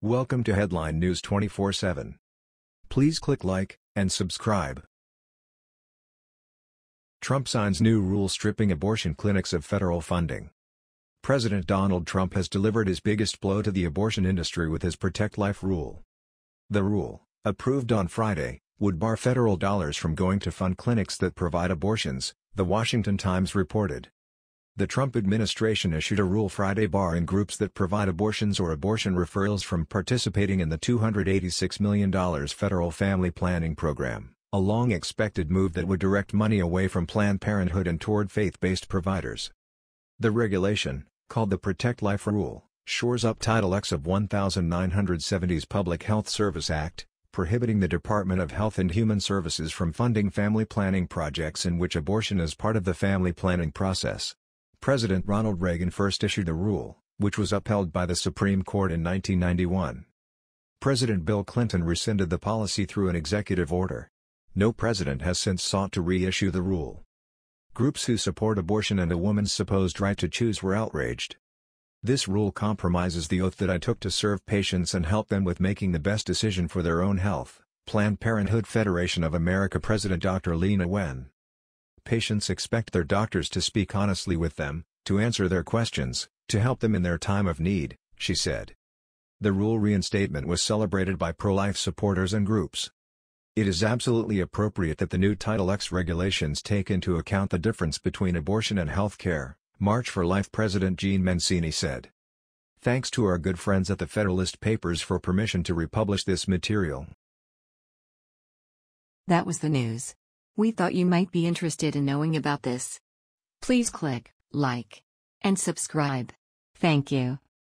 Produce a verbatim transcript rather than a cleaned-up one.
Welcome to Headline News twenty-four seven. Please click like and subscribe. Trump signs new rule stripping abortion clinics of federal funding. President Donald Trump has delivered his biggest blow to the abortion industry with his Protect Life rule. The rule, approved on Friday, would bar federal dollars from going to fund clinics that provide abortions, The Washington Times reported. The Trump administration issued a rule Friday barring groups that provide abortions or abortion referrals from participating in the two hundred eighty-six million dollars federal family planning program, a long-expected move that would direct money away from Planned Parenthood and toward faith-based providers. The regulation, called the Protect Life Rule, shores up Title X of nineteen seventy's Public Health Service Act, prohibiting the Department of Health and Human Services from funding family planning projects in which abortion is part of the family planning process. President Ronald Reagan first issued the rule, which was upheld by the Supreme Court in nineteen ninety-one. President Bill Clinton rescinded the policy through an executive order. No president has since sought to reissue the rule. Groups who support abortion and a woman's supposed right to choose were outraged. This rule compromises the oath that I took to serve patients and help them with making the best decision for their own health, Planned Parenthood Federation of America President Doctor Lena Wen. Patients expect their doctors to speak honestly with them, to answer their questions, to help them in their time of need, she said. The rule reinstatement was celebrated by pro-life supporters and groups. It is absolutely appropriate that the new Title X regulations take into account the difference between abortion and health care, March for Life President Jean Mancini said. Thanks to our good friends at the Federalist Papers for permission to republish this material. That was the news. We thought you might be interested in knowing about this. Please click like and subscribe. Thank you.